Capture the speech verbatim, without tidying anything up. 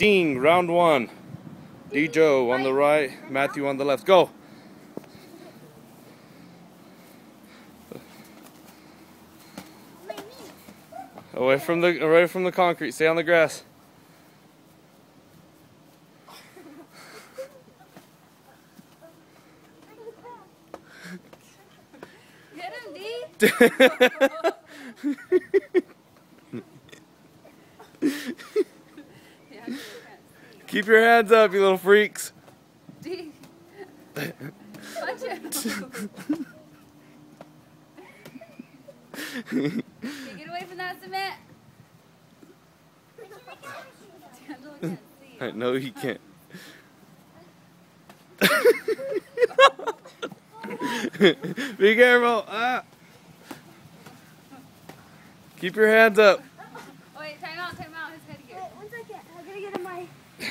Ding, round one. Dejo on the right, Matthew on the left. Go. Away from the away from the concrete. Stay on the grass. Get him, D. Keep your hands up, you little freaks. D. Punch him. Okay, get away from that cement. Angela can't see. I know he can't. Be careful. Ah. Keep your hands up. Oh, wait, time out, time out. His headgear. Wait, one second. I'm gonna get in my...